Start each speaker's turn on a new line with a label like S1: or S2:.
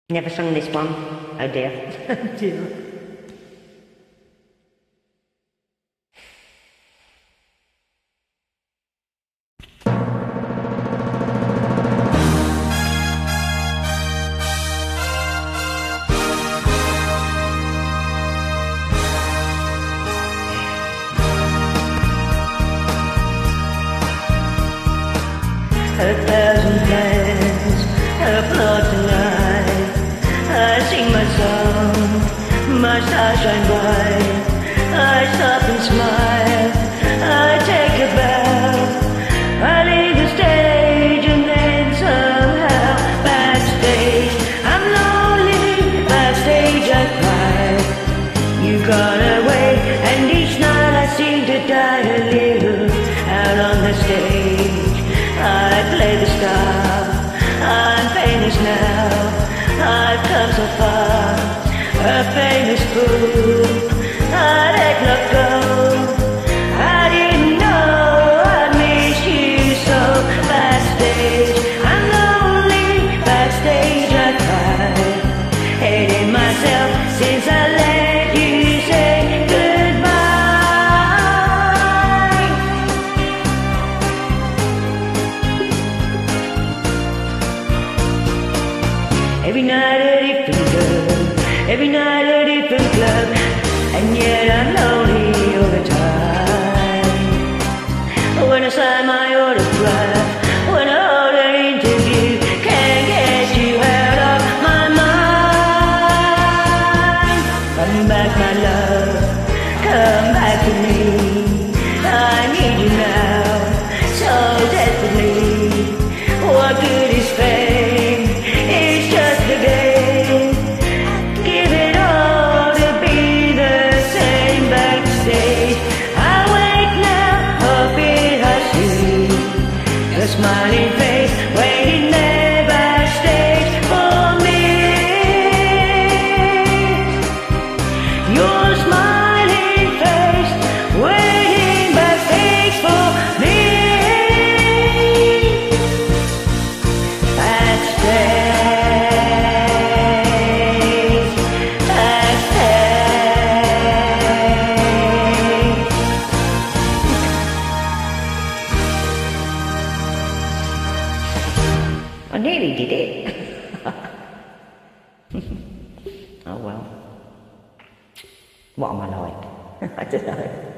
S1: Never sung this one. Oh dear. Oh dear. A thousand plans applaud tonight. I sing my song, my stars shine bright. I stop and smile, I take a bow. I leave the stage and then somehow backstage I'm lonely, backstage I cry. You gone away and each night I seem to die a little out on the stage. I play the star, I'm famous now. I've come so far, a famous fool. I let love go, I didn't know I'd miss you so. Backstage, I'm lonely, backstage I cry. Hating myself since I let you say goodbye. Every night a different girl, every night a different club, and yet I'm lonely all the time. When I sign my autograph, when I hold an interview, can't get you out of my mind. Come back my love, come back to me. I need you now, so desperately. What good is fame? It's just a game. Give it all to be the same. Backstage I wait now, hope it I see a smiling face waiting there backstage for me. Your smiling face waiting backstage for me. I nearly did it. Oh well. What am I like? I don't know.